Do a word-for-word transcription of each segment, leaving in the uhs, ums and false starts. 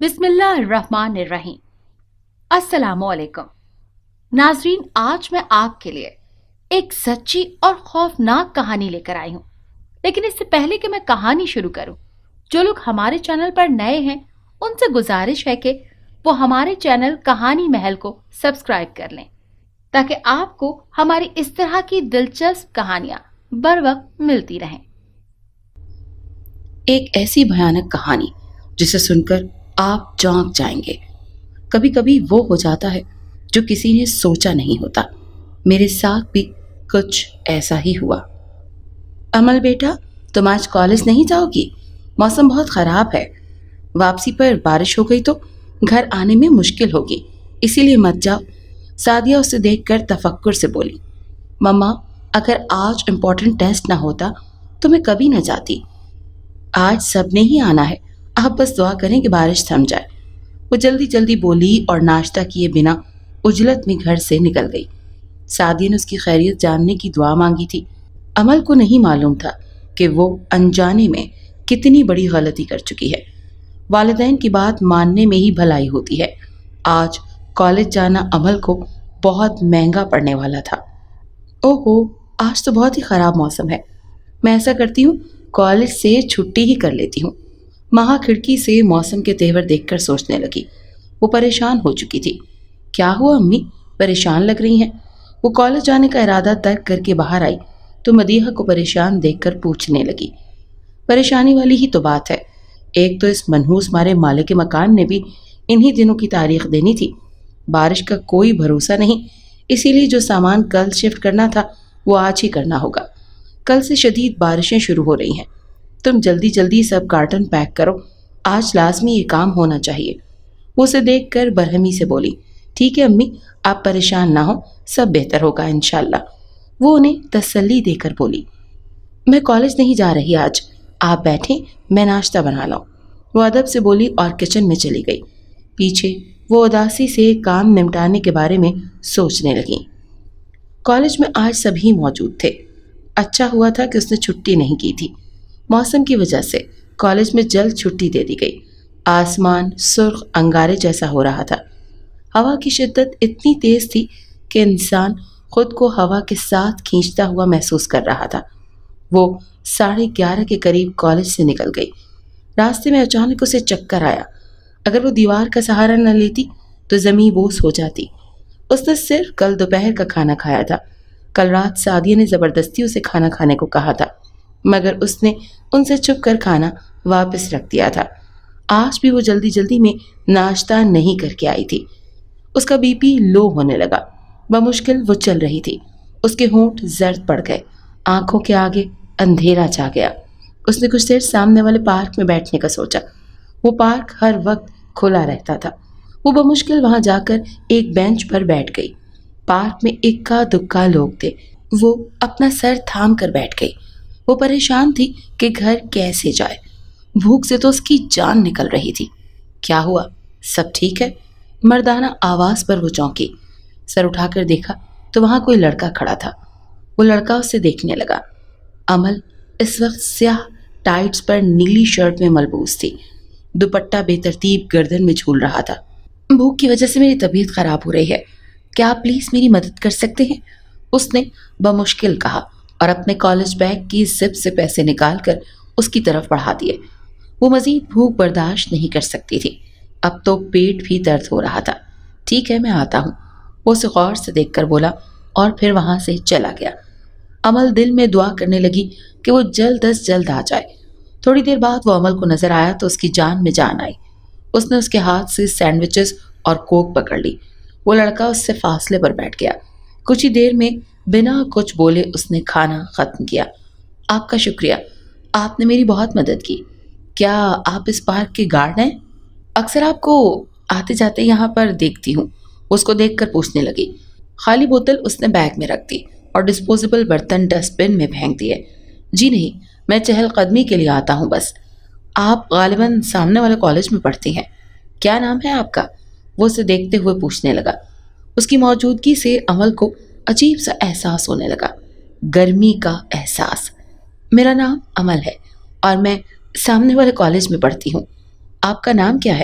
बिस्मिल्लाहिर्रहमानिर्रहीम। अस्सलामुअलैकुम नाजरीन, आज मैं आपके लिए एक सच्ची और खौफनाक कहानी लेकर आई हूँ। लेकिन इससे पहले कि मैं कहानी शुरू करूँ, जो लोग हमारे चैनल पर नए हैं उनसे गुजारिश है कि वो हमारे चैनल कहानी महल को सब्सक्राइब कर लें, ताकि आपको हमारी इस तरह की दिलचस्प कहानियां बर वक्त मिलती रहें। एक ऐसी भयानक कहानी जिसे सुनकर आप चौंक जाएंगे। कभी कभी वो हो जाता है जो किसी ने सोचा नहीं होता। मेरे साथ भी कुछ ऐसा ही हुआ। अमल बेटा, तुम आज कॉलेज नहीं जाओगी? मौसम बहुत खराब है। वापसी पर बारिश हो गई तो घर आने में मुश्किल होगी, इसीलिए मत जाओ। सादिया उसे देखकर तफक्कुर से बोली, मम्मा, अगर आज इम्पोर्टेंट टेस्ट ना होता तो मैं कभी न जाती। आज सबने ही आना है, आप बस दुआ करें कि बारिश थम जाए। वो जल्दी जल्दी बोली और नाश्ता किए बिना उजलत में घर से निकल गई। सादिया ने उसकी खैरियत जानने की दुआ मांगी थी। अमल को नहीं मालूम था कि वो अनजाने में कितनी बड़ी गलती कर चुकी है। वालिदैन की बात मानने में ही भलाई होती है। आज कॉलेज जाना अमल को बहुत महंगा पड़ने वाला था। ओहो, आज तो बहुत ही ख़राब मौसम है। मैं ऐसा करती हूँ, कॉलेज से छुट्टी ही कर लेती हूँ। महा खिड़की से मौसम के तेवर देखकर सोचने लगी। वो परेशान हो चुकी थी। क्या हुआ अम्मी, परेशान लग रही हैं? वो कॉलेज जाने का इरादा तर्क करके बाहर आई तो मदीहा को परेशान देखकर पूछने लगी। परेशानी वाली ही तो बात है। एक तो इस मनहूस मारे मालिक के मकान ने भी इन्हीं दिनों की तारीख देनी थी। बारिश का कोई भरोसा नहीं, इसीलिए जो सामान कल शिफ्ट करना था वो आज ही करना होगा। कल से शदीद बारिशें शुरू हो रही हैं। तुम जल्दी जल्दी सब कार्टन पैक करो, आज लाजमी ये काम होना चाहिए। वो उसे देखकर बरहमी से बोली, ठीक है अम्मी, आप परेशान ना हो, सब बेहतर होगा इंशाल्लाह। वो उन्हें तसल्ली देकर बोली, मैं कॉलेज नहीं जा रही आज, आप बैठें, मैं नाश्ता बना लाऊं। वो अदब से बोली और किचन में चली गई। पीछे वो उदासी से काम निपटाने के बारे में सोचने लगी। कॉलेज में आज सभी मौजूद थे। अच्छा हुआ था कि उसने छुट्टी नहीं की थी। मौसम की वजह से कॉलेज में जल्द छुट्टी दे दी गई। आसमान सुर्ख अंगारे जैसा हो रहा था। हवा की शिद्दत इतनी तेज थी कि इंसान खुद को हवा के साथ खींचता हुआ महसूस कर रहा था। वो साढ़े ग्यारह के करीब कॉलेज से निकल गई। रास्ते में अचानक उसे चक्कर आया। अगर वो दीवार का सहारा न लेती तो ज़मीन बोस हो जाती। उसने सिर्फ कल दोपहर का खाना खाया था। कल रात सादिया ने ज़बरदस्ती उसे खाना खाने को कहा था, मगर उसने उनसे छुप कर खाना वापस रख दिया था। आज भी वो जल्दी जल्दी में नाश्ता नहीं करके आई थी। उसका बीपी लो होने लगा। बमुश्किल वो चल रही थी। उसके होंठ जर्द पड़ गए, आंखों के आगे अंधेरा छा गया। उसने कुछ देर सामने वाले पार्क में बैठने का सोचा। वो पार्क हर वक्त खुला रहता था। वो बमुश्किल वहां जाकर एक बेंच पर बैठ गई। पार्क में इक्का दुक्का लोग थे। वो अपना सर थाम कर बैठ गई। वो परेशान थी कि घर कैसे जाए। भूख से तो उसकी जान निकल रही थी। क्या हुआ, सब ठीक है? मर्दाना आवाज़ पर वो चौंकी। सर उठाकर देखा तो वहाँ कोई लड़का खड़ा था। वो लड़का उसे देखने लगा। अमल इस वक्त स्याह टाइट्स पर नीली शर्ट में मलबूस थी। दुपट्टा बेतरतीब गर्दन में झूल रहा था। भूख की वजह से मेरी तबीयत खराब हो रही है, क्या आप प्लीज़ मेरी मदद कर सकते हैं? उसने बमुश्किल कहा और अपने कॉलेज बैग की जिप से पैसे निकालकर उसकी तरफ बढ़ा दिए। वो मज़ीद भूख बर्दाश्त नहीं कर सकती थी। अब तो पेट भी दर्द हो रहा था। ठीक है, मैं आता हूँ, वो उसे गौर से देखकर बोला और फिर वहाँ से चला गया। अमल दिल में दुआ करने लगी कि वो जल्द अज जल्द आ जाए। थोड़ी देर बाद वो अमल को नज़र आया तो उसकी जान में जान आई। उसने उसके हाथ से सैंडविचेस और कोक पकड़ ली। वो लड़का उससे फासले पर बैठ गया। कुछ ही देर में बिना कुछ बोले उसने खाना ख़त्म किया। आपका शुक्रिया, आपने मेरी बहुत मदद की। क्या आप इस पार्क के गार्ड हैं? अक्सर आपको आते जाते यहाँ पर देखती हूँ। उसको देखकर पूछने लगी। खाली बोतल उसने बैग में रख दी और डिस्पोजेबल बर्तन डस्टबिन में फेंक दिए। जी नहीं, मैं चहलकदमी के लिए आता हूँ बस। आप गालिबन सामने वाले कॉलेज में पढ़ती हैं, क्या नाम है आपका? वो उसे देखते हुए पूछने लगा। उसकी मौजूदगी से अमल को अजीब सा एहसास होने लगा, गर्मी का एहसास। मेरा नाम अमल है और मैं सामने वाले कॉलेज में पढ़ती हूँ। आपका नाम क्या है?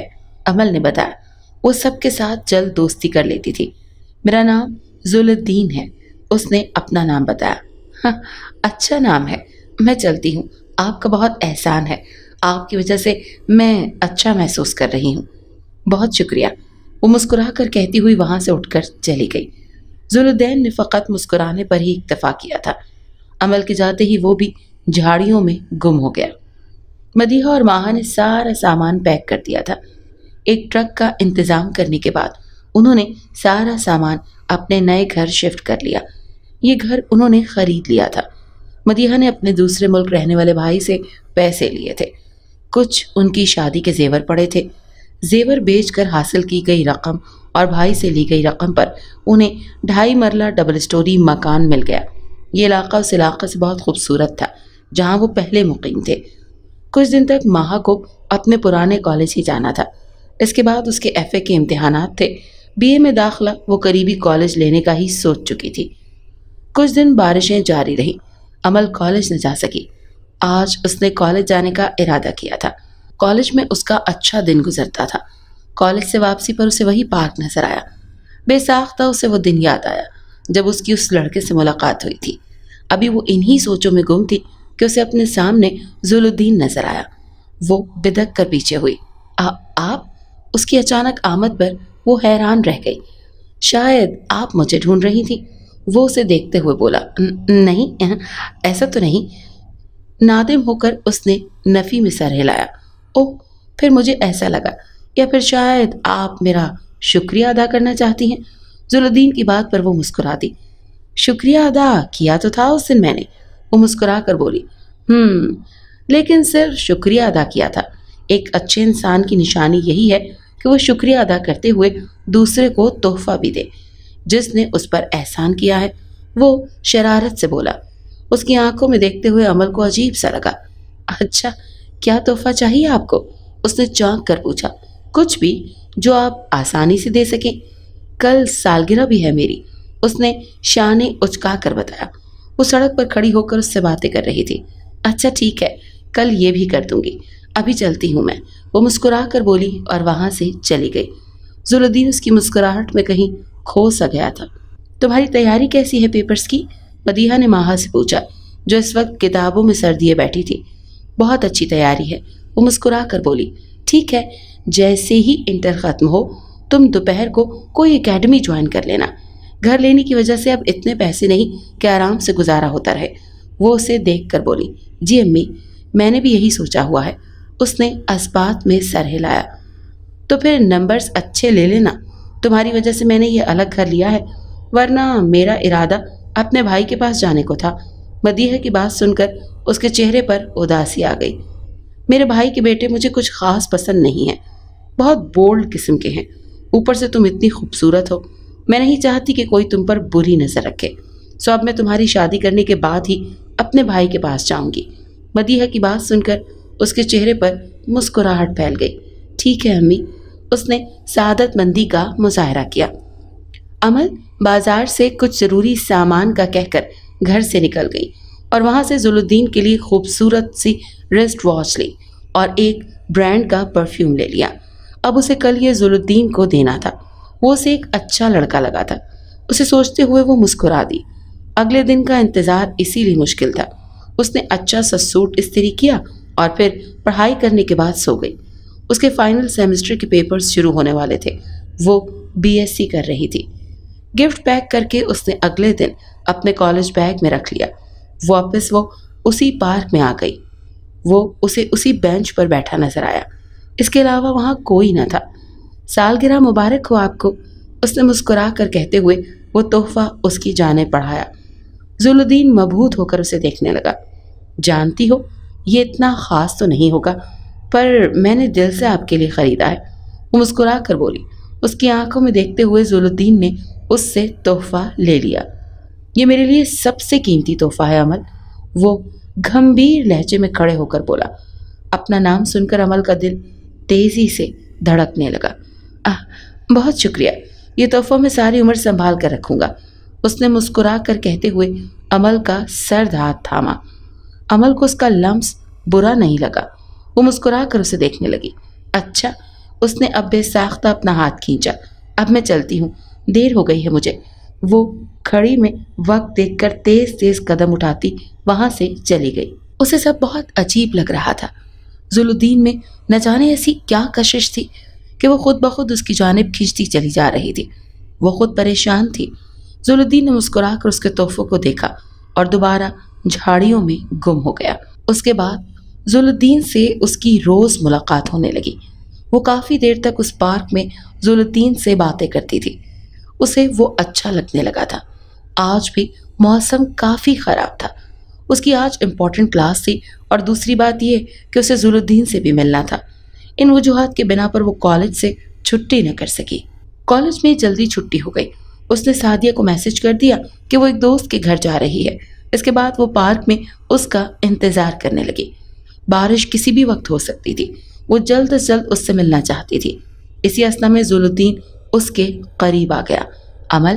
अमल ने बताया। वो सबके साथ जल्द दोस्ती कर लेती थी। मेरा नाम जुलुद्दीन है, उसने अपना नाम बताया। हाँ, अच्छा नाम है, मैं चलती हूँ, आपका बहुत एहसान है, आपकी वजह से मैं अच्छा महसूस कर रही हूँ। बहुत शुक्रिया, वो मुस्कुरा कर कहती हुई वहाँ से उठकर चली गई। जुलुद्दीन ने फ़कत मुस्कुराने पर ही इक्तफा किया था। अमल के जाते ही वो भी झाड़ियों में गुम हो गया। मदीहा और माहा ने सारा सामान पैक कर दिया था। एक ट्रक का इंतज़ाम करने के बाद उन्होंने सारा सामान अपने नए घर शिफ्ट कर लिया। ये घर उन्होंने ख़रीद लिया था। मदीहा ने अपने दूसरे मुल्क रहने वाले भाई से पैसे लिए थे। कुछ उनकी शादी के जेवर पड़े थे। जेवर बेचकर हासिल की गई रकम और भाई से ली गई रकम पर उन्हें ढाई मरला डबल स्टोरी मकान मिल गया। ये इलाका उस इलाके से बहुत खूबसूरत था जहाँ वो पहले मुकीम थे। कुछ दिन तक माहा को अपने पुराने कॉलेज ही जाना था। इसके बाद उसके एफ ए के इम्तिहानात थे। बी ए में दाखिला वो करीबी कॉलेज लेने का ही सोच चुकी थी। कुछ दिन बारिशें जारी रहीं। अमल कॉलेज न जा सकी। आज उसने कॉलेज जाने का इरादा किया था। कॉलेज में उसका अच्छा दिन गुजरता था। कॉलेज से वापसी पर उसे वही पार्क नजर आया। बेसाख्ता उसे वो दिन याद आया जब उसकी उस लड़के से मुलाकात हुई थी। अभी वो इन्हीं सोचों में गुम थी कि उसे अपने सामने जुलुद्दीन नजर आया। वो बिदक कर पीछे हुई। आ, आप? उसकी अचानक आमद पर वो हैरान रह गई। शायद आप मुझे ढूंढ रही थी, वो उसे देखते हुए बोला। नहीं, ऐसा तो नहीं। नादिम होकर उसने नफ़ी में सर हिलाया। ओह, फिर मुझे ऐसा लगा, या फिर शायद आप मेरा शुक्रिया अदा करना चाहती हैं। जुलुद्दीन की बात पर वो मुस्कुरा दी। शुक्रिया अदा किया तो था उस दिन मैंने, वो मुस्कुरा कर बोली। हम्म लेकिन सिर्फ शुक्रिया अदा किया था। एक अच्छे इंसान की निशानी यही है कि वो शुक्रिया अदा करते हुए दूसरे को तोहफा भी दे। जिसने उस पर एहसान किया है, वो शरारत से बोला। उसकी आंखों में देखते हुए अमल को अजीब सा लगा। अच्छा, क्या तोहफा चाहिए आपको? उसने चौंक कर पूछा। कुछ भी जो आप आसानी से दे सकें। कल सालगिरह भी है मेरी, उसने शाने उचका कर बताया। वो सड़क पर खड़ी होकर उससे बातें कर रही थी। अच्छा ठीक है, कल ये भी कर दूंगी, अभी चलती हूँ मैं, वो मुस्कुरा कर बोली और वहाँ से चली गई। जुलुद्दीन उसकी मुस्कुराहट में कहीं खो सा गया था। तुम्हारी तैयारी कैसी है पेपर्स की? मदीहा ने माहा से पूछा, जो इस वक्त किताबों में सर दिए बैठी थी। बहुत अच्छी तैयारी है, वो मुस्कुरा कर बोली। ठीक है, जैसे ही इंटर ख़त्म हो तुम दोपहर को कोई एकेडमी ज्वाइन कर लेना। घर लेने की वजह से अब इतने पैसे नहीं कि आराम से गुजारा होता रहे। वो उसे देख कर बोली। जी अम्मी, मैंने भी यही सोचा हुआ है। उसने अस्बात में सर हिलाया। तो फिर नंबर्स अच्छे ले लेना, तुम्हारी वजह से मैंने ये अलग घर लिया है, वरना मेरा इरादा अपने भाई के पास जाने को था। मदीहा की बात सुनकर उसके चेहरे पर उदासी आ गई। मेरे भाई के बेटे मुझे कुछ खास पसंद नहीं है, बहुत बोल्ड किस्म के हैं। ऊपर से तुम इतनी खूबसूरत हो, मैं नहीं चाहती कि कोई तुम पर बुरी नजर रखे। सो अब मैं तुम्हारी शादी करने के बाद ही अपने भाई के पास जाऊंगी। मदीहा की बात सुनकर उसके चेहरे पर मुस्कुराहट फैल गई। ठीक है अम्मी, उसने सादतमंदी का मुजाहरा किया। अमल बाजार से कुछ ज़रूरी सामान का कहकर घर से निकल गई और वहाँ से जुलुद्दीन के लिए खूबसूरत सी रिस्ट वॉच ली और एक ब्रांड का परफ्यूम ले लिया। अब उसे कल ये जुलुद्दीन को देना था। वो उसे एक अच्छा लड़का लगा था। उसे सोचते हुए वो मुस्कुरा दी। अगले दिन का इंतज़ार इसीलिए मुश्किल था। उसने अच्छा सा सूट इस्त्री किया और फिर पढ़ाई करने के बाद सो गई। उसके फाइनल सेमेस्टर के पेपर्स शुरू होने वाले थे। वो बी एस सी कर रही थी। गिफ्ट पैक करके उसने अगले दिन अपने कॉलेज बैग में रख लिया। वापस वो उसी पार्क में आ गई। वो उसे उसी बेंच पर बैठा नजर आया। इसके अलावा वहाँ कोई न था। सालगिरह मुबारक हो आपको, उसने मुस्कुरा कर कहते हुए वो तोहफा उसकी जानिब बढ़ाया। जुलुद्दीन मबहूत होकर उसे देखने लगा। जानती हो, ये इतना ख़ास तो नहीं होगा, पर मैंने दिल से आपके लिए ख़रीदा है, वो मुस्कुरा कर बोली। उसकी आंखों में देखते हुए जुलुद्दीन ने उससे तोहफा ले लिया। ये मेरे लिए सबसे कीमती तोहफा है अमल, वो गंभीर लहजे में खड़े होकर बोला। अपना नाम सुनकर अमल का दिल तेज़ी से धड़कने लगा। आह, बहुत शुक्रिया, ये तोहफा मैं सारी उम्र संभाल कर रखूँगा, उसने मुस्कुरा कर कहते हुए अमल का सर्द हाथ थामा। अमल को उसका लम्स बुरा नहीं लगा। वो मुस्कुरा कर उसे देखने लगी। अच्छा, اس نے اب بے ساختہ اپنا ہاتھ کھینچا۔ اب میں چلتی ہوں، دیر ہو گئی ہے مجھے۔ وہ کھڑی میں وقت دیکھ کر تیز تیز قدم اٹھاتی وہاں سے چلی گئی۔ اسے سب بہت عجیب لگ رہا تھا۔ ذوالدین الدین میں نہ جانے ایسی کیا کشش تھی کہ وہ خود بخود اس کی جانب کھینچتی چلی جا رہی تھی۔ وہ خود پریشان تھی۔ ذوالدین الدین نے مسکرا کر اس کے تحفوں کو دیکھا اور دوبارہ جھاڑیوں میں گم ہو گیا۔ اس کے بعد ذوالدین سے اس کی روز ملاقات ہونے لگی۔ وہ کافی دیر تک اس پارک میں ذوالدین سے باتیں کرتی تھی۔ اسے وہ اچھا لگنے لگا تھا۔ آج بھی موسم کافی خراب تھا۔ اس کی آج امپورٹنٹ کلاس تھی اور دوسری بات یہ کہ اسے ذوالدین سے بھی ملنا تھا۔ ان وجوہات کے بنا پر وہ کالج سے چھٹی نہ کر سکی۔ کالج میں جلدی چھٹی ہو گئی۔ اس نے سعدیہ کو میسج کر دیا کہ وہ ایک دوست کے گھر جا رہی ہے۔ اس کے بعد وہ پارک میں اس کا انتظار کرنے لگی۔ بارش کسی بھی وقت ہو سکتی تھی۔ وہ جلد از جلد اس سے ملنا چاہتی تھی۔ اسی اثنا میں ذوالدین اس کے قریب آ گیا۔ امل،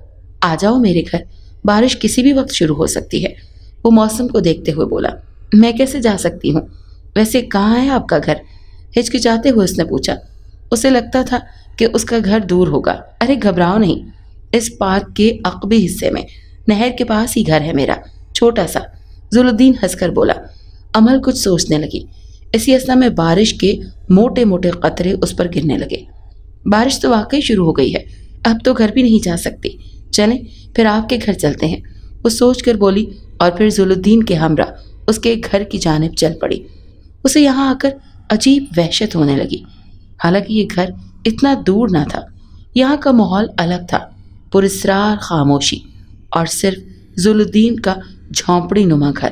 آ جاؤ میرے گھر، بارش کسی بھی وقت شروع ہو سکتی ہے۔ وہ موسم کو دیکھتے ہوئے بولا۔ میں کیسے جا سکتی ہوں؟ ویسے کہاں ہے آپ کا گھر؟ ہچکچاتے ہوئے اس نے پوچھا۔ اسے لگتا تھا کہ اس کا گھر دور ہوگا۔ ارے گھبراؤ نہیں، اس پارک کے عقبی حصے میں نہر کے پاس ہی گھر ہے میرا، چھوٹا سا۔ ذوالدین ہنس کر بولا۔ امل کچھ سوچنے لگی۔ اسی اثنا میں بارش کے موٹے موٹے قطرے اس پر گرنے لگے۔ بارش تو واقعی شروع ہو گئی ہے، اب تو گھر بھی نہیں جا سکتی۔ چلیں پھر آپ کے گھر چلتے ہیں، وہ سوچ کر بولی اور پھر ذوالدین کے ہمراہ اس کے گھر کی جانب چل پڑی۔ اسے یہاں آ کر عجیب وحشت ہونے لگی۔ حالانکہ یہ گھر اتنا دور نہ تھا۔ یہاں کا ماحول الگ تھا، پراسرار خاموشی اور صرف ذوالدین کا جھونپڑی نما گھر۔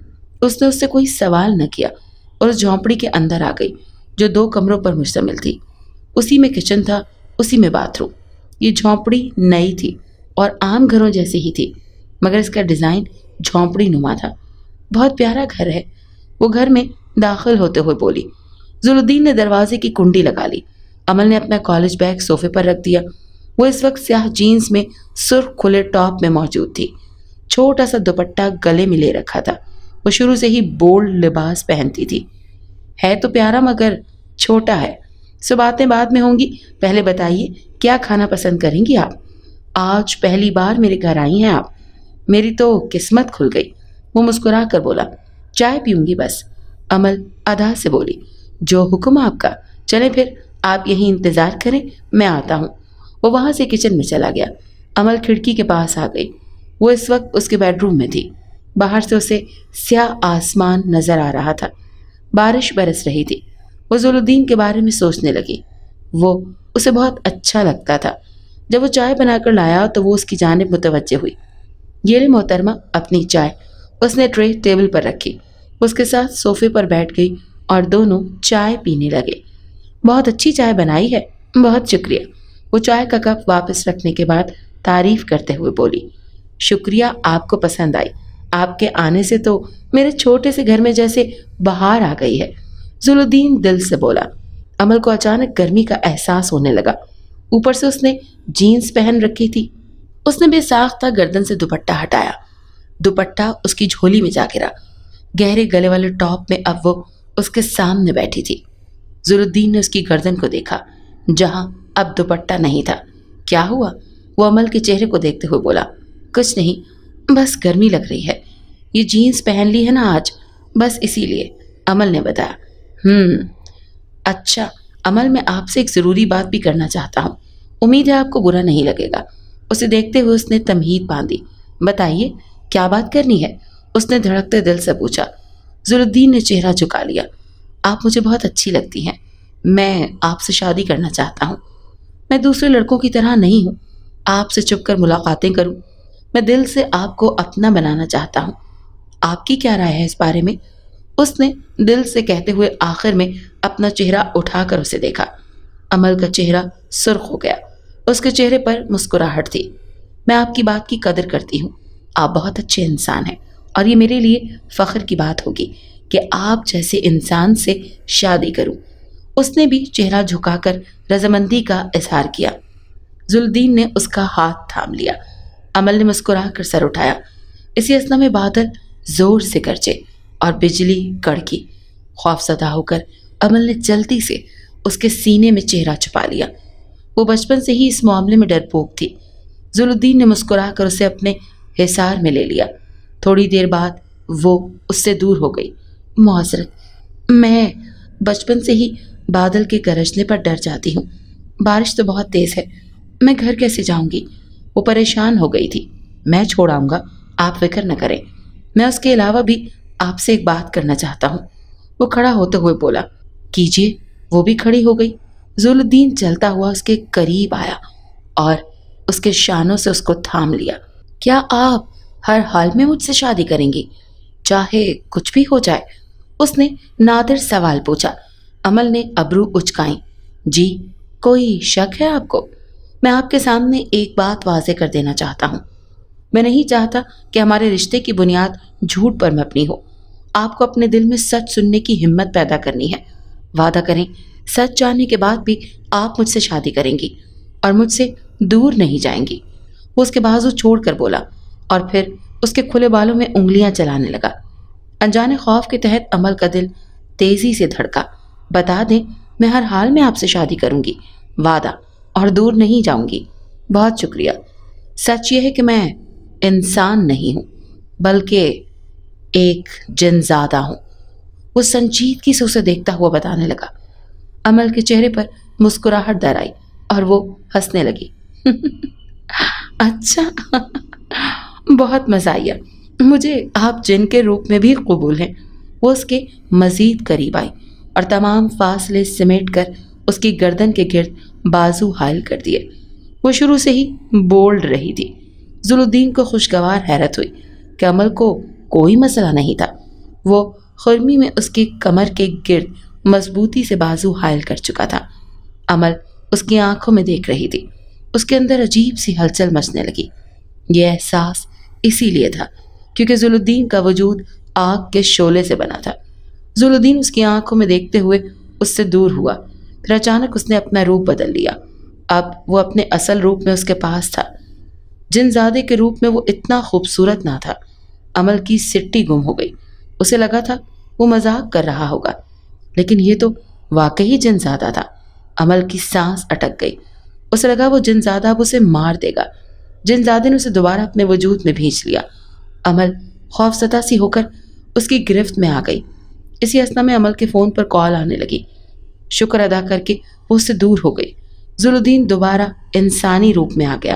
اس نے اس سے کوئی سوال نہ کیا اور اس جھونپڑی کے اندر آ گئی جو دو کمروں پر مشتمل تھی۔ اسی میں کچن تھا، اسی میں باتھ روم۔ یہ جھونپڑی نئی تھی اور عام گھروں جیسی ہی تھی، مگر اس کا ڈیزائن جھونپڑی نما تھا۔ بہت پیارا گھر ہے، وہ گھر میں داخل ہوتے ہوئے بولی۔ ذوالدین نے دروازے کی کنڈی لگا لی۔ امل نے اپنا کالج بیگ صوفے پر رکھ دیا۔ وہ اس وقت سیاہ جینز میں سرخ کھلے ٹاپ میں موجود تھی۔ چھوٹا سا دوپٹہ گلے میں لے رکھا تھا۔ وہ شروع سے ہی بولڈ لباس پہنتی تھی۔ ہے تو پیارا مگر چھوٹا ہے۔ سو باتیں بعد میں ہوں گی، پہلے بتائیے کیا کھانا پسند کریں گی آپ؟ آج پہلی بار میرے گھر آئی ہیں آپ، میری تو قسمت کھل گئی، وہ مسکرا کر بولا۔ چائے پیوں گی بس، امل ادا سے بولی۔ جو حکم آپ کا، چلیں پھر آپ یہیں انتظار کریں، میں آتا ہوں۔ وہ وہاں سے کچن میں چلا گیا۔ امل کھڑکی کے پاس آ گئی۔ وہ اس وقت اس کے بیڈ روم میں تھی۔ باہر سے اسے سیاہ آسمان نظر آ رہا تھا، بارش برس رہی تھی۔ وہ ذوالدین کے بارے میں سوچنے لگی۔ وہ اسے بہت اچھا لگتا تھا۔ جب وہ چائے بنا کر لایا تو وہ اس کی جانب متوجہ ہوئی۔ یہ لے محترمہ اپنی چائے، اس نے ٹرے ٹیبل پر رکھی۔ اس کے ساتھ صوفے پر بیٹھ گئی اور دونوں چائے پینے لگے۔ بہت اچھی چائے بنائی ہے، بہت شکریہ، وہ چائے کا کپ واپس رکھنے کے بعد تعریف کرتے ہوئے بولی۔ شکریہ آپ کو پسند آئی، آپ کے آنے سے تو میرے چھوٹے سے گھر میں جیسے بہار آ گئی ہے، ذوالدین دل سے بولا۔ امل کو اچانک گرمی کا احساس ہونے لگا۔ اوپر سے اس نے جینز پہن رکھی تھی۔ اس نے بے ساختہ گردن سے دوپٹہ ہٹایا۔ دوپٹہ اس کی جھولی میں جا گرا۔ گہرے گلے والے ٹاپ میں اب وہ اس کے سامنے بیٹھی تھی۔ ذوالدین نے اس کی گردن کو دیکھا جہاں اب دوپٹہ نہیں تھا۔ کیا ہوا؟ وہ امل کے چہرے کو دیکھتے ہوئے بولا۔ کچھ نہیں، بس گرمی لگ رہی ہے، یہ جینز پہن لی ہے نا آج، بس اسی لیے، امل نے بتایا۔ ہم اچھا امل، میں آپ سے ایک ضروری بات بھی کرنا چاہتا ہوں، امید ہے آپ کو برا نہیں لگے گا۔ اسے دیکھتے ہوئے اس نے تمہید باندھی۔ بتائیے کیا بات کرنی ہے؟ اس نے دھڑکتے دل سے پوچھا۔ ذوالدین نے چہرہ جھکا لیا۔ آپ مجھے بہت اچھی لگتی ہیں، میں آپ سے شادی کرنا چاہتا ہوں۔ میں دوسرے لڑکوں کی طرح نہیں ہوں، آپ سے چھپ کر ملاقاتیں کروں، میں دل سے آپ کو اپنا بنانا چاہتا ہوں۔ آپ کی کیا رائے ہے اس بارے میں؟ اس نے دل سے کہتے ہوئے آخر میں اپنا چہرہ اٹھا کر اسے دیکھا۔ امل کا چہرہ سرخ ہو گیا، اس کے چہرے پر مسکراہٹ تھی۔ میں آپ کی بات کی قدر کرتی ہوں، آپ بہت اچھے انسان ہیں اور یہ میرے لیے فخر کی بات ہوگی کہ آپ جیسے انسان سے شادی کروں۔ اس نے بھی چہرہ جھکا کر رضامندی کا اظہار کیا۔ ذوالدین نے اس کا ہاتھ تھام لیا۔ امل نے مسکرا کر سر اٹھایا۔ اسی اثنا میں بادل زور سے گرجے اور بجلی کڑکی۔ خوف زدہ ہو کر امل نے جلدی سے اس کے سینے میں چہرہ چھپا لیا۔ وہ بچپن سے ہی اس معاملے میں ڈرپوک تھی۔ ذوالدین نے مسکرا کر اسے اپنے حصار میں لے لیا۔ تھوڑی دیر بعد وہ اس سے دور ہو گئی۔ معذرت، میں بچپن سے ہی بادل کے گرجنے پر ڈر جاتی ہوں۔ بارش تو بہت تیز ہے، میں گھر کیسے جاؤں گی؟ وہ پریشان ہو گئی تھی۔ میں چھوڑ آؤں گا، آپ فکر نہ کریں۔ میں اس کے علاوہ بھی آپ سے ایک بات کرنا چاہتا ہوں۔ وہ کھڑا ہوتے ہوئے بولا۔ کیجیے۔ وہ بھی کھڑی ہو گئی۔ ذوالدین چلتا ہوا اس کے قریب آیا اور اس کے شانوں سے اس کو تھام لیا۔ کیا آپ ہر حال میں مجھ سے شادی کریں گی، چاہے کچھ بھی ہو جائے؟ اس نے نادر سوال پوچھا۔ امل نے ابرو اچکائیں۔ جی، کوئی شک ہے آپ کو؟ میں آپ کے سامنے ایک بات واضح کر دینا چاہتا ہوں۔ میں نہیں چاہتا کہ ہمارے رشتے کی بنیاد جھوٹ پر مبنی ہو۔ آپ کو اپنے دل میں سچ سننے کی ہمت پیدا کرنی ہے۔ وعدہ کریں، سچ جاننے کے بعد بھی آپ مجھ سے شادی کریں گی اور مجھ سے دور نہیں جائیں گی۔ وہ اس کے بازو چھوڑ کر بولا اور پھر اس کے کھلے بالوں میں انگلیاں چلانے لگا۔ انجانے خوف کے تحت امل کا دل تیزی سے دھڑکا۔ بتا دیں، میں ہر حال میں آپ سے شادی کروں گی، وعدہ، اور دور نہیں جاؤں گی۔ بہت شکریہ۔ سچ یہ ہے کہ میں انسان نہیں ہوں بلکہ ایک جن زادہ ہوں۔ وہ سنجیدگی سے اسے دیکھتا ہوا بتانے لگا۔ امل کے چہرے پر مسکراہٹ در آئی اور وہ ہنسنے لگی۔ اچھا، بہت مزہ آیا، مجھے آپ جن کے روپ میں بھی قبول ہیں۔ وہ اس کے مزید قریب آئی اور تمام فاصلے سمیٹ کر اس کی گردن کے گرد بازو حائل کر دیے۔ وہ شروع سے ہی بولڈ رہی تھی۔ ذوالدین کو خوشگوار حیرت ہوئی کہ امل کو کوئی مسئلہ نہیں تھا۔ وہ خرمی میں اس کی کمر کے گرد مضبوطی سے بازو حائل کر چکا تھا۔ امل اس کی آنکھوں میں دیکھ رہی تھی۔ اس کے اندر عجیب سی ہلچل مچنے لگی۔ یہ احساس اسی لیے تھا کیونکہ ذوالدین کا وجود آگ کے شعلے سے بنا تھا۔ ذوالدین اس کی آنکھوں میں دیکھتے ہوئے اس سے دور ہوا، پھر اچانک اس نے اپنا روپ بدل لیا۔ اب وہ اپنے اصل روپ میں اس کے پاس تھا۔ جن زادے کے روپ میں وہ اتنا خوبصورت نہ تھا۔ امل کی سٹی گم ہو گئی۔ اسے لگا تھا وہ مذاق کر رہا ہوگا، لیکن یہ تو واقعی جن زادہ تھا۔ امل کی سانس اٹک گئی۔ اسے لگا وہ جن زادہ اب اسے مار دے گا۔ جن زادے نے اسے دوبارہ اپنے وجود میں بھینچ لیا۔ امل خوف زدہ سی ہو کر اس کی گرفت میں آ گئی۔ اسی اثنا میں امل کے فون پر کال آنے لگی۔ شکر ادا کر کے وہ اس سے دور ہو گئی۔ ذوالدین دوبارہ انسانی روپ میں آ گیا۔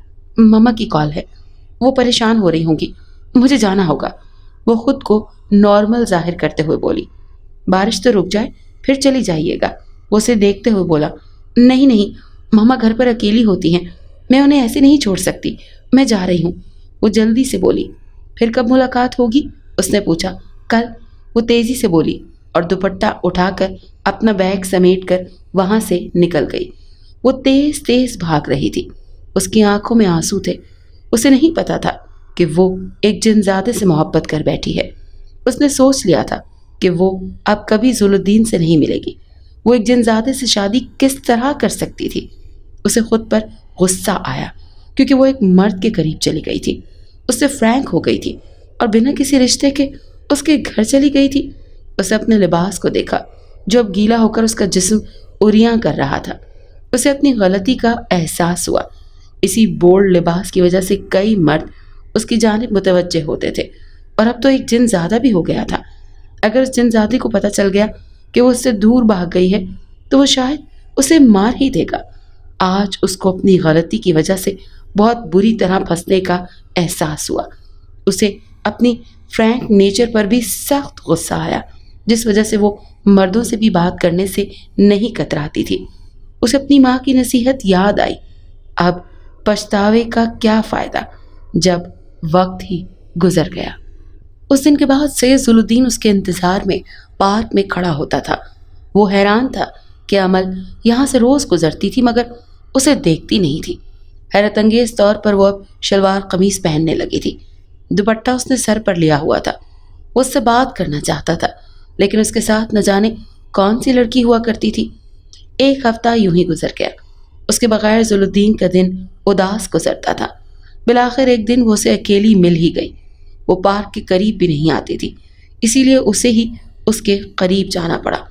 مما کی کال ہے، وہ پریشان ہو رہی ہوں گی، مجھے جانا ہوگا۔ وہ خود کو نارمل ظاہر کرتے ہوئے بولی۔ بارش تو رک جائے پھر چلی جائیے گا۔ وہ اسے دیکھتے ہوئے بولا۔ نہیں نہیں، مما گھر پر اکیلی ہوتی ہیں، میں انہیں ایسے نہیں چھوڑ سکتی، میں جا رہی ہوں۔ وہ جلدی سے بولی۔ پھر کب ملاقات ہوگی؟ اس نے پوچھا۔ کل، وہ تیزی سے بولی اور دوپٹہ اٹھا کر اپنا بیگ سمیٹ کر وہاں سے نکل گئی۔ وہ تیز تیز بھاگ رہی تھی۔ اس کی آنکھوں میں آنسو تھے۔ اسے نہیں پتا تھا کہ وہ ایک جنزادے سے محبت کر بیٹھی ہے۔ اس نے سوچ لیا تھا کہ وہ اب کبھی ذوالدین سے نہیں ملے گی۔ وہ ایک جنزادے سے شادی کس طرح کر سکتی تھی؟ اسے خود پر غصہ آیا کیونکہ وہ ایک مرد کے قریب چلی گئی تھی، اس سے فرینک ہو گئی تھی اور بنا کسی رشتے کے اس کے گھر چلی گئی تھی۔ اسے اپنے لباس کو دیکھا جو اب گیلا ہو کر اس کا جسم اریاں کر رہا تھا۔ اسے اپنی غلطی کا احساس ہوا۔ اسی بولڈ لباس کی وجہ سے کئی مرد اس کی جانب متوجہ ہوتے تھے اور اب تو ایک جن زادہ بھی ہو گیا تھا۔ اگر اس جن زادی کو پتہ چل گیا کہ وہ اس سے دور بھاگ گئی ہے تو وہ شاید اسے مار ہی دے گا۔ آج اس کو اپنی غلطی کی وجہ سے بہت بری طرح پھنسنے کا احساس ہوا۔ اسے اپنی فرینک نیچر پر بھی سخت غصہ آیا جس وجہ سے وہ مردوں سے بھی بات کرنے سے نہیں کتراتی تھی۔ اسے اپنی ماں کی نصیحت یاد آئی۔ اب پچھتاوے کا کیا فائدہ جب وقت ہی گزر گیا۔ اس دن کے بعد سے ذوالدین اس کے انتظار میں پارک میں کھڑا ہوتا تھا۔ وہ حیران تھا کہ امل یہاں سے روز گزرتی تھی مگر اسے دیکھتی نہیں تھی۔ حیرت انگیز طور پر وہ اب شلوار قمیص پہننے لگی تھی۔ دوپٹہ اس نے سر پر لیا ہوا تھا۔ وہ اس سے بات کرنا چاہتا تھا لیکن اس کے ساتھ نہ جانے کون سی لڑکی ہوا کرتی تھی۔ ایک ہفتہ یوں ہی گزر گیا۔ اس کے بغیر ذوالدین کا دن اداس گزرتا تھا۔ بالآخر ایک دن وہ اسے اکیلی مل ہی گئی۔ وہ پارک کے قریب بھی نہیں آتی تھی، اسی لیے اسے ہی اس کے قریب جانا پڑا۔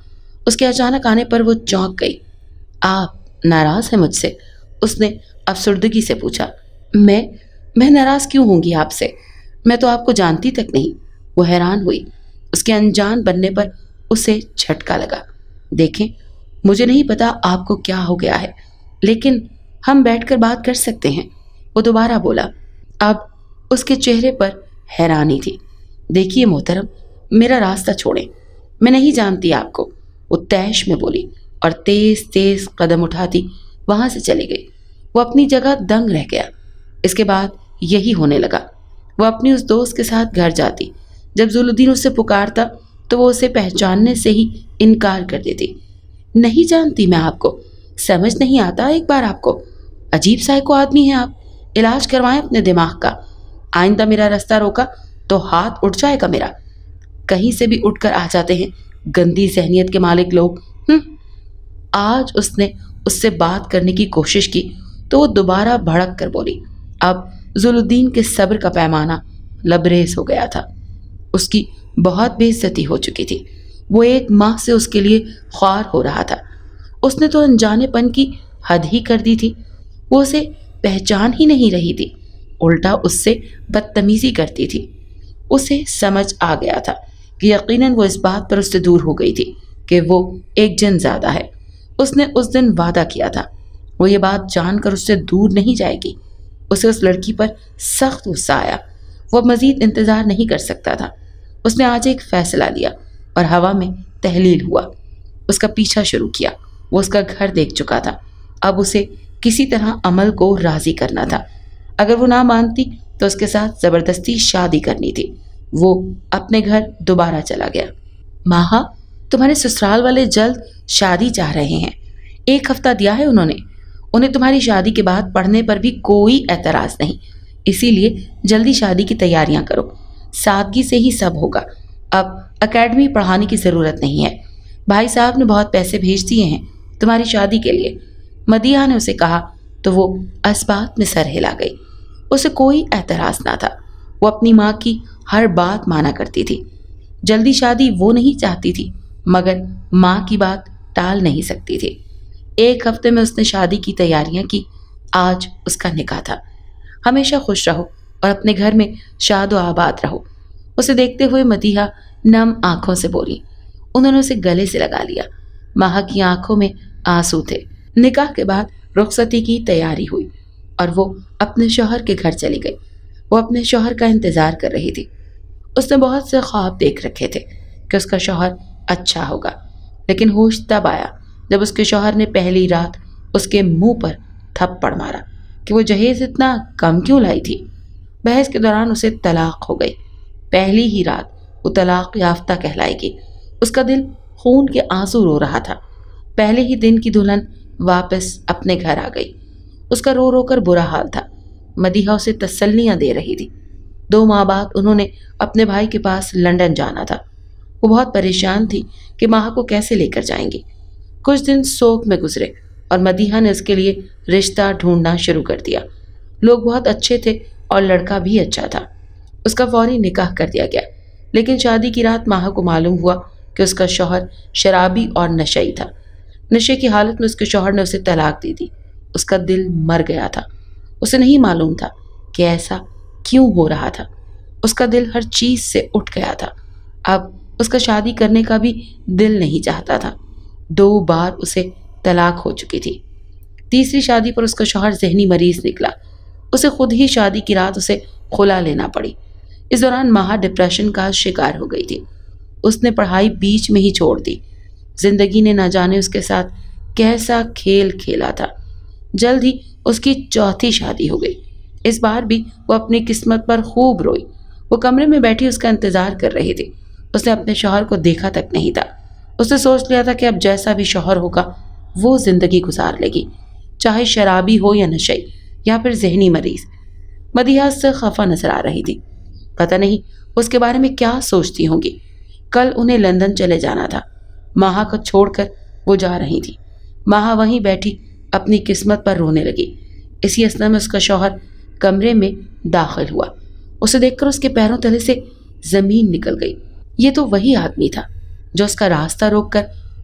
उसके अचानक आने पर वो चौंक गई। आप नाराज हैं मुझसे? उसने अफसुर्दगी से पूछा। मैं मैं नाराज क्यों होंगी आपसे? मैं तो आपको जानती तक नहीं। वो हैरान हुई। उसके अनजान बनने पर उसे झटका लगा। देखें, मुझे नहीं पता आपको क्या हो गया है, लेकिन हम बैठकर बात कर सकते हैं, वो दोबारा बोला। अब उसके चेहरे पर हैरानी थी। देखिए मोहतरम, मेरा रास्ता छोड़ें, मैं नहीं जानती आपको, वो तैश में बोली और तेज तेज कदम उठाती वहां से चली गई। वो अपनी जगह दंग रह गया। इसके बाद यही होने लगा। वो अपनी उस दोस्त के साथ घर जाती। जब जुलुद्दीन उसे पुकारता तो वो उसे पहचानने से ही इनकार कर देती। नहीं जानती मैं आपको, समझ नहीं आता एक बार आपको, अजीब साइको आदमी है आप, इलाज करवाएं अपने दिमाग का। आइंदा मेरा रास्ता रोका तो हाथ उठ जाएगा मेरा। कहीं से भी उठकर आ जाते हैं गंदी जहनियत के मालिक लोग। हम्म। आज उसने उससे बात करने की कोशिश की तो वो दोबारा भड़क कर बोली। अब जुलुद्दीन के सब्र का पैमाना लबरेज हो गया था। उसकी बहुत बेइज्जती हो चुकी थी। वो एक माह से उसके लिए ख्वार हो रहा था। उसने तो अनजानेपन की हद ही कर दी थी। वो उसे पहचान ही नहीं रही थी, उल्टा उससे बदतमीजी करती थी। उसे समझ आ गया था कि यकीनन वो इस बात पर उससे दूर हो गई थी कि वो एक जन ज़्यादा है। उसने उस दिन वादा किया था वो ये बात जानकर उससे दूर नहीं जाएगी। उसे उस लड़की पर सख्त गुस्सा आया। वो अब मज़ीद इंतज़ार नहीं कर सकता था। उसने आज एक फ़ैसला लिया और हवा में तहलील हुआ। उसका पीछा शुरू किया। वो उसका घर देख चुका था। अब उसे किसी तरह अमल को राज़ी करना था। अगर वो ना मानती तो उसके साथ ज़बरदस्ती शादी करनी थी। वो अपने घर दोबारा चला गया। माहा, तुम्हारे ससुराल वाले जल्द शादी चाह रहे हैं। एक हफ्ता दिया है उन्होंने। उन्हें तुम्हारी शादी के बाद पढ़ने पर भी कोई एतराज़ नहीं, इसीलिए जल्दी शादी की तैयारियां करो। सादगी से ही सब होगा। अब एकेडमी पढ़ाने की ज़रूरत नहीं है। भाई साहब ने बहुत पैसे भेज दिए हैं तुम्हारी शादी के लिए। मदीहा ने उसे कहा तो वो असबात में सर हिला गई। उसे कोई एतराज़ ना था। वो अपनी माँ की हर बात माना करती थी। जल्दी शादी वो नहीं चाहती थी, मगर माँ की बात टाल नहीं सकती थी। एक हफ्ते में उसने शादी की तैयारियां की। आज उसका निकाह था। हमेशा खुश रहो और अपने घर में शादो आबाद रहो, उसे देखते हुए मदीहा नम आंखों से बोली। उन्होंने उसे गले से लगा लिया। माह की आंखों में आंसू थे। निकाह के बाद रुखसती की तैयारी हुई और वो अपने शौहर के घर चली गई। वो अपने शौहर का इंतज़ार कर रही थी। उसने बहुत से ख्वाब देख रखे थे कि उसका शौहर अच्छा होगा, लेकिन होश तब आया जब उसके शौहर ने पहली रात उसके मुंह पर थप्पड़ मारा कि वो जहेज इतना कम क्यों लाई थी। बहस के दौरान उसे तलाक हो गई। पहली ही रात वो तलाक याफ्ता कहलाएगी। उसका दिल खून के आंसू रो रहा था। पहले ही दिन की दुल्हन वापस अपने घर आ गई। उसका रो रो कर बुरा हाल था। मदीहा उसे तसल्लियां दे रही थी। दो माह बाद उन्होंने अपने भाई के पास लंदन जाना था। वो बहुत परेशान थी कि माह को कैसे लेकर जाएंगी। कुछ दिन शोक में गुजरे और मदीहा ने उसके लिए रिश्ता ढूंढना शुरू कर दिया। लोग बहुत अच्छे थे और लड़का भी अच्छा था। उसका फौरी निकाह कर दिया गया, लेकिन शादी की रात माह को मालूम हुआ कि उसका शौहर शराबी और नशई था। नशे की हालत में उसके शौहर ने उसे तलाक दे दी। उसका दिल मर गया था। उसे नहीं मालूम था कि ऐसा क्यों हो रहा था। उसका दिल हर चीज से उठ गया था। अब उसका शादी करने का भी दिल नहीं चाहता था। दो बार उसे तलाक हो चुकी थी। तीसरी शादी पर उसका शौहर जहनी मरीज निकला। उसे खुद ही शादी की रात उसे खुला लेना पड़ी। इस दौरान माह डिप्रेशन का शिकार हो गई थी। उसने पढ़ाई बीच में ही छोड़ दी। जिंदगी ने न जाने उसके साथ कैसा खेल खेला था। जल्द ही उसकी चौथी शादी हो गई। इस बार भी वो अपनी किस्मत पर खूब रोई। वो कमरे में बैठी उसका इंतजार कर रही थी। उसने अपने शौहर को देखा तक नहीं था। उसने सोच लिया था कि अब जैसा भी शौहर होगा वो जिंदगी गुजार लेगी, चाहे शराबी हो या नशई या फिर जहनी मरीज। मदीहा से खफा नजर आ रही थी। पता नहीं उसके बारे में क्या सोचती होंगी। कल उन्हें लंदन चले जाना था। माह को छोड़कर वो जा रही थी। माह वहीं बैठी अपनी किस्मत पर रोने लगी। इसी असना में उसका शौहर कमरे में दाखिल हुआ। उसे देखकर उसके पैरों तले से जमीन निकल गई। ये तो वही आदमी था जो उसका रास्ता रोककर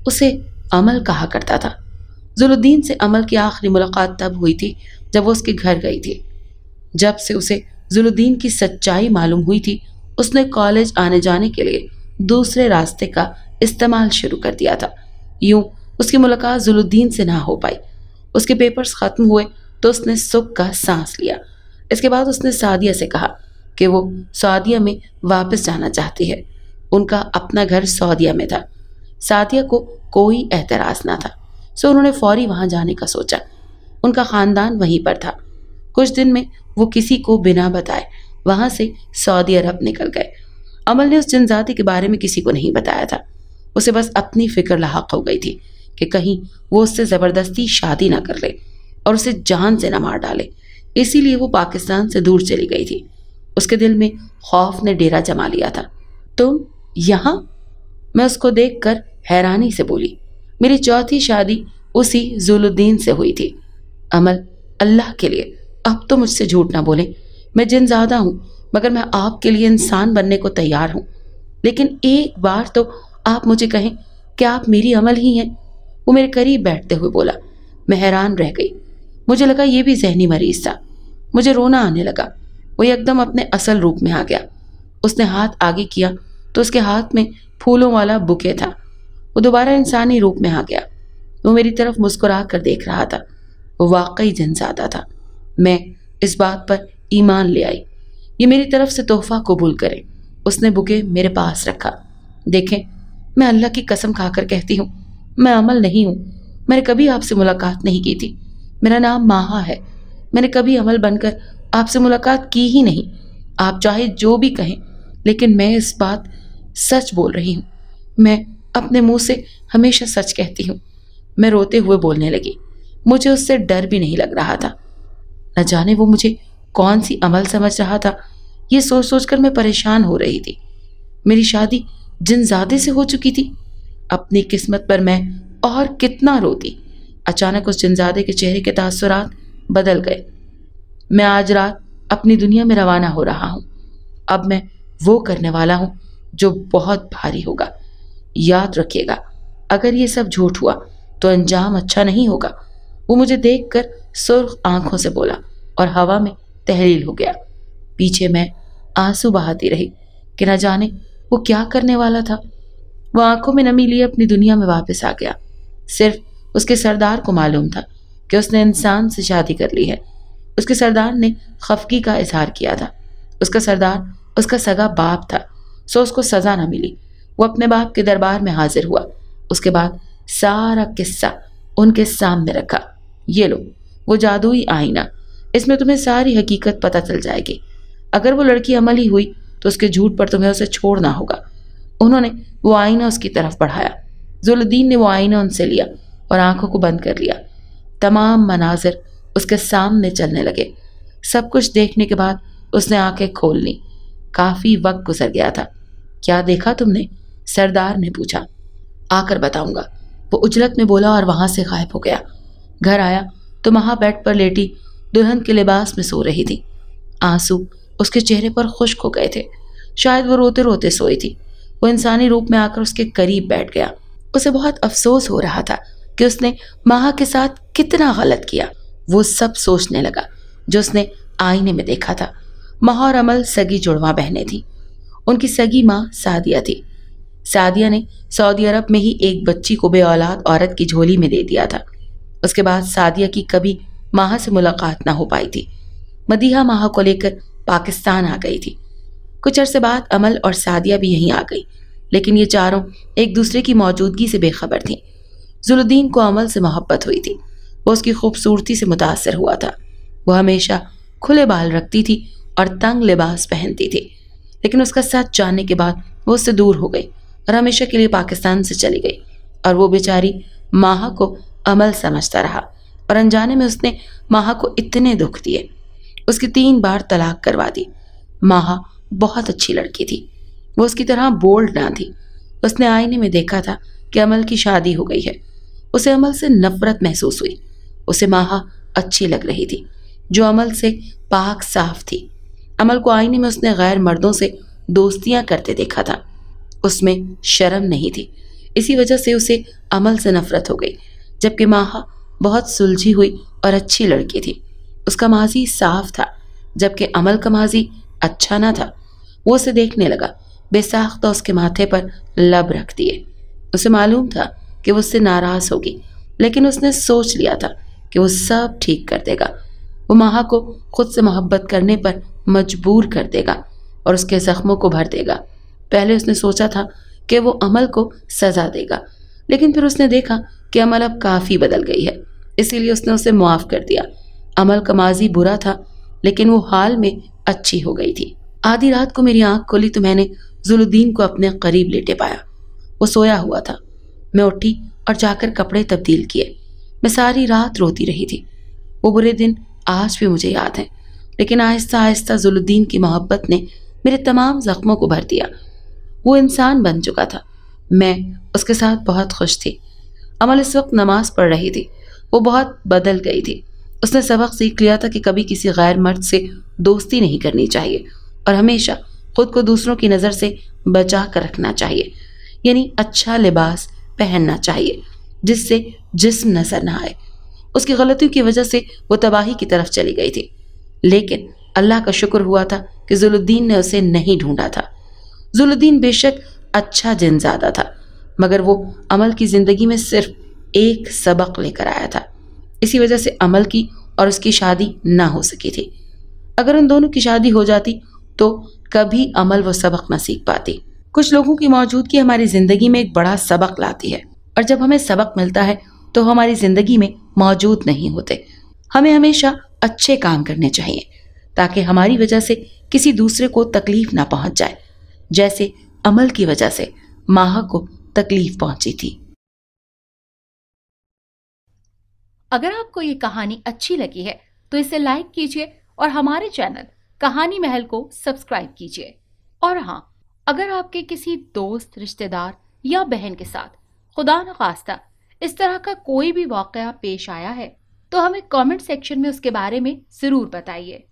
اسے امل کہا کرتا تھا۔ ذوالدین سے امل کی آخری ملاقات تب ہوئی تھی جب وہ اس کے گھر گئی تھی۔ جب سے اسے ذوالدین کی سچائی معلوم ہوئی تھی، اس نے کالج آنے جانے کے لیے دوسرے راستے کا استعمال شروع کر دیا تھا۔ یوں اس کی ملاقات ذوالدین سے نہ ہو پائی۔ اس کے پیپرز ختم ہوئے تو اس نے سکھ کا سانس لیا۔ اس کے بعد اس نے سعدیہ سے کہا کہ وہ سعودیہ میں واپس جانا چاہتی ہے۔ ان کا اپنا گھر سعودیہ میں تھا۔ سعدیہ کو کوئی اعتراض نہ تھا، سو انہوں نے فوری وہاں جانے کا سوچا۔ ان کا خاندان وہیں پر تھا۔ کچھ دن میں وہ کسی کو بنا بتائے وہاں سے سعودی عرب نکل گئے۔ امل نے اس جنزاتی کے بارے میں کسی کو نہیں بتایا تھا۔ اسے بس اپنی فکر لاحق ہو گئی تھی کہ کہیں وہ اس سے زبردستی شادی نہ کر لے اور اسے جان سے نہ مار ڈالے۔ اسی لیے وہ پاکستان سے دور چلی گئی تھی۔ اس کے دل میں خوف نے ڈیرا جما لیا تھا۔ تم یہاں؟ میں اس کو دیکھ کر حیرانی سے بولی۔ میری چوتھی شادی اسی ذوالدین سے ہوئی تھی۔ امل، اللہ کے لیے اب تو مجھ سے جھوٹ نہ بولیں۔ میں جن زیادہ ہوں مگر میں آپ کے لیے انسان بننے کو تیار ہوں، لیکن ایک بار تو آپ مجھے کہیں کہ آپ میری امل ہی ہیں۔ وہ میرے قریب بیٹھتے ہوئے بولا۔ میں حیران رہ گئی۔ مجھے لگا یہ بھی ذہنی مریض تھا۔ مجھے رونا آنے لگا۔ وہ ایک دم اپنے اصل روپ میں آ گیا۔ اس نے ہاتھ آگے کیا تو اس کے ہاتھ میں پھولوں والا بکے تھا۔ وہ دوبارہ انسانی روپ میں آ گیا۔ وہ میری طرف مسکرا کر دیکھ رہا تھا۔ وہ واقعی جنزادہ تھا۔ میں اس بات پر ایمان لے آئی۔ یہ میری طرف سے تحفہ قبول کرے۔ اس نے بکے میرے پاس رکھا۔ دیکھیں، میں اللہ کی قسم کھا کر کہتی ہوں، میں امل نہیں ہوں۔ میں نے کبھی آپ سے ملاقات نہیں کی تھی۔ میرا نام ماہا ہے۔ میں نے کبھی امل بن کر آپ سے ملاقات کی ہی نہیں۔ آپ چاہے جو بھی کہیں، لیکن میں اس بات سچ بول رہی ہوں۔ میں اپنے منہ سے ہمیشہ سچ کہتی ہوں۔ میں روتے ہوئے بولنے لگی۔ مجھے اس سے ڈر بھی نہیں لگ رہا تھا۔ نہ جانے وہ مجھے کون سی عمل سمجھ رہا تھا۔ یہ سوچ سوچ کر میں پریشان ہو رہی تھی۔ میری شادی جنزادے سے ہو چکی تھی۔ اپنی قسمت پر میں اور کتنا روتی۔ اچانک اس جنزادے کے چہرے کے تاثرات بدل گئے۔ میں آج رات اپنی دنیا میں روانہ ہو رہا ہوں۔ اب میں وہ کرنے والا ہوں جو بہت بھاری ہوگا۔ یاد رکھیے گا، اگر یہ سب جھوٹ ہوا تو انجام اچھا نہیں ہوگا۔ وہ مجھے دیکھ کر سرخ آنکھوں سے بولا اور ہوا میں تحلیل ہو گیا۔ پیچھے میں آنسو بہاتی رہی کہ نہ جانے وہ کیا کرنے والا تھا۔ وہ آنکھوں میں نمی لیے اپنی دنیا میں واپس آ گیا۔ صرف اس کے سردار کو معلوم تھا کہ اس نے انسان سے شادی کر لی ہے۔ اس کے سردار نے خفگی کا اظہار کیا تھا۔ اس کا سردار اس کا سگا باپ تھا، سو اس کو سزا نہ ملی۔ وہ اپنے باپ کے دربار میں حاضر ہوا۔ اس کے بعد سارا قصہ ان کے سامنے رکھا۔ یہ لو وہ جادوئی آئینہ، اس میں تمہیں ساری حقیقت پتہ چل جائے گی۔ اگر وہ لڑکی عمل ہی ہوئی تو اس کے جھوٹ پر تمہیں اسے چھوڑنا ہوگا۔ انہوں نے وہ آئینہ اس کی طرف بڑھایا۔ ذوالدین نے وہ آئینہ ان سے لیا اور آنکھوں کو بند کر لیا۔ تمام مناظر اس کے سامنے چلنے لگے۔ سب کچھ دیکھنے کے بعد اس نے آنکھیں کھول لیں۔ کافی وقت گزر گیا تھا۔ کیا دیکھا تم نے؟ سردار نے پوچھا۔ آ کر بتاؤں گا، وہ اجلت میں بولا اور وہاں سے غائب ہو گیا۔ گھر آیا تو ماہا بیڈ پر لیٹی دلہن کے لباس میں سو رہی تھی۔ آنسو اس کے چہرے پر خشک ہو گئے تھے۔ شاید وہ روتے روتے سوئی تھی۔ وہ انسانی روپ میں آ کر اس کے قریب بیٹھ گیا۔ اسے بہت افسوس ہو رہا تھا کہ اس نے ماہا کے ساتھ کتنا غلط کیا۔ وہ سب سوچنے لگا جو اس نے آئینے میں دیکھا تھا۔ ماہا اور امل سگی جڑواں بہنیں تھیں۔ ان کی سگی ماں سعدیہ تھی۔ سعدیہ نے سعودی عرب میں ہی ایک بچی کو بے اولاد عورت کی جھولی میں دے دیا تھا۔ اس کے بعد سعدیہ کی کبھی ماہا سے ملاقات نہ ہو پائی تھی۔ مدیحہ ماہا کو لے کر پاکستان آ گئی تھی۔ کچھ عرصے بعد امل اور سعدیہ بھی یہیں آ گئی، لیکن یہ چاروں ایک دوسرے کی موجودگی سے بے خبر تھیں۔ ذوالدین کو امل سے محبت ہوئی تھی۔ وہ اس کی خوبصورتی سے متاثر ہوا تھا۔ وہ ہمیشہ کھلے بال رکھتی تھی اور تنگ لباس پہنتی تھی، لیکن اس کا سچ جاننے کے بعد وہ اس سے دور ہو گئی اور ہمیشہ کے لیے پاکستان سے چلی گئی۔ اور وہ بیچاری ماہا کو امل سمجھتا رہا اور انجانے میں اس نے ماہا کو اتنے دکھ دیے۔ اس کی تین بار طلاق کروا دی۔ ماہا بہت اچھی لڑکی تھی۔ وہ اس کی طرح بولڈ نہ تھی۔ اس نے آئینے میں دیکھا تھا کہ امل کی شادی ہو گئی ہے۔ اسے امل سے نفرت محسوس ہوئی۔ اسے ماہا اچھی لگ رہی تھی جو امل سے پاک صاف تھی۔ امل کو آئینے میں اس نے غیر مردوں سے دوستیاں کرتے دیکھا تھا۔ اس میں شرم نہیں تھی، इसी वजह से उसे अमल से नफरत हो गई, जबकि माहा बहुत सुलझी हुई और अच्छी लड़की थी। उसका माजी साफ था, जबकि अमल का माजी अच्छा ना था। वो उसे देखने लगा, बेसाख्ता उसके माथे पर लब रख दिए। उसे मालूम था कि वो उससे नाराज होगी, लेकिन उसने सोच लिया था कि वो सब ठीक कर देगा। वो माहा को खुद से मोहब्बत करने पर मजबूर कर देगा और उसके जख्मों को भर देगा। पहले उसने सोचा था कि वो अमल को सजा देगा, लेकिन फिर उसने देखा कि अमल अब काफ़ी बदल गई है, इसीलिए उसने उसे मुआफ़ कर दिया। अमल का माजी बुरा था, लेकिन वो हाल में अच्छी हो गई थी। आधी रात को मेरी आंख खुली तो मैंने जुलुद्दीन को अपने करीब लेटे पाया। वो सोया हुआ था। मैं उठी और जाकर कपड़े तब्दील किए। मैं सारी रात रोती रही थी। वो बुरे दिन आज भी मुझे याद हैं, लेकिन आहिस्ता आहिस्ता जुलुद्दीन की मोहब्बत ने मेरे तमाम जख्मों को भर दिया। वो इंसान बन चुका था। मैं उसके साथ बहुत खुश थी। अमल इस वक्त नमाज पढ़ रही थी। वो बहुत बदल गई थी। उसने सबक सीख लिया था कि कभी किसी गैर मर्द से दोस्ती नहीं करनी चाहिए और हमेशा खुद को दूसरों की नज़र से बचा कर रखना चाहिए, यानी अच्छा लिबास पहनना चाहिए जिससे जिस्म नजर ना आए। उसकी गलतियों की वजह से वो तबाही की तरफ चली गई थी, लेकिन अल्लाह का शुक्र हुआ था कि जुलुद्दीन ने उसे नहीं ढूंढा था। जुलुद्दीन बेशक अच्छा जिनज़ादा था, मगर वो अमल की ज़िंदगी में सिर्फ एक सबक लेकर आया था। इसी वजह से अमल की और उसकी शादी ना हो सकी थी। अगर उन दोनों की शादी हो जाती तो कभी अमल वो सबक ना सीख पाती। कुछ लोगों की मौजूदगी हमारी ज़िंदगी में एक बड़ा सबक लाती है, और जब हमें सबक मिलता है तो हमारी ज़िंदगी में मौजूद नहीं होते। हमें हमेशा अच्छे काम करने चाहिए ताकि हमारी वजह से किसी दूसरे को तकलीफ ना पहुंच जाए, जैसे अमल की वजह से माहा को तकलीफ पहुंची थी। अगर आपको ये कहानी अच्छी लगी है तो इसे लाइक कीजिए और हमारे चैनल कहानी महल को सब्सक्राइब कीजिए। और हाँ, अगर आपके किसी दोस्त, रिश्तेदार या बहन के साथ खुदा न खास्ता इस तरह का कोई भी वाकया पेश आया है तो हमें कमेंट सेक्शन में उसके बारे में जरूर बताइए।